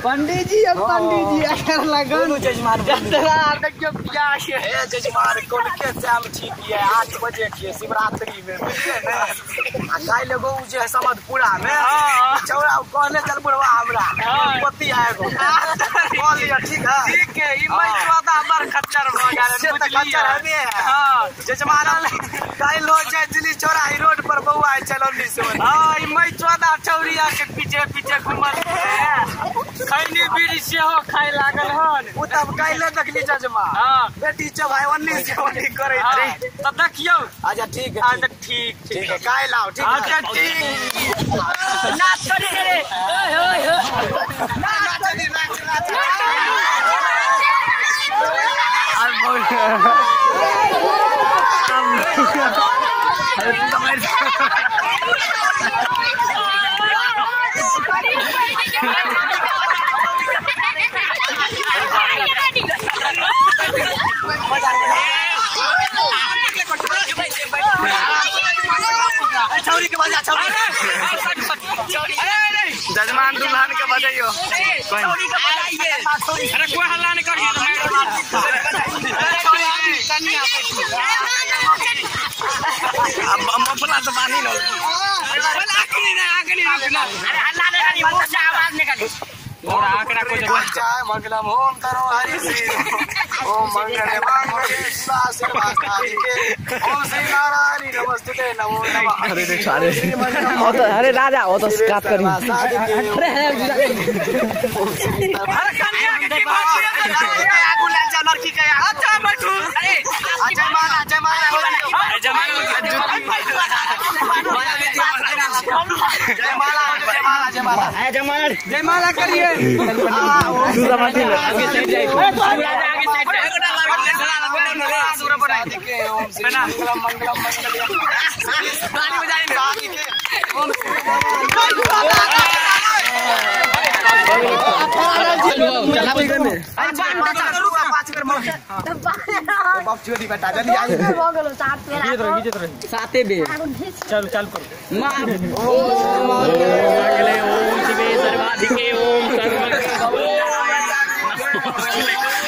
पंडित जी अगर लगन जजमान देखियो क्या है जजमान कौन के शाम ठीक है 8 बजे की शिवरात्रि में काल एगो जे समधपुरा में चौड़ा कहले चल बुढ़वा हमरा पति आएगो बोल लिया ठीक है ई मई 14 बार खच्चर भ गेल खच्चर है हां जजमान काल हो जाए दिल्ली चौराही रोड पर बउआ चलौनी से हां ई मई 14 चौरिया के पीछे घुमल खैनी बीड़ी से हो खाए लागल हन उ तब काले देखली जजमान हां बेटी जब भाई ओन्नी से ओन्नी करे त देखियो अच्छा ठीक है अच्छा ठीक है काल आओ ठीक है अच्छा ठीक नाच करे रे ओए नाच अब बोल जजमान दुल्हन के बजाइयो अरे कोई हल्ला नहीं करिए मफला तो बानी लो आवाज निकाली और आंकड़ा को जय मंगलम ओम तरो हरि श्री ओम मंगले मंगले शिवा शिवा के ओम श्री नारायण नमस्ते नमो नमः अरे राजा हो तो काट करी आगू ले जा लड़की के अच्छा बैठू अरे जय माला जय माला करिए दूसरा मत आगे साइड जाइए मंगलम मंगलम ताली बजाएंगे चला कोई करने बाप चोरी बेटा जल्दी आइए साथे बे चल मां ओम मंगले ओम शिवे सर्वाधिके ओम सर्व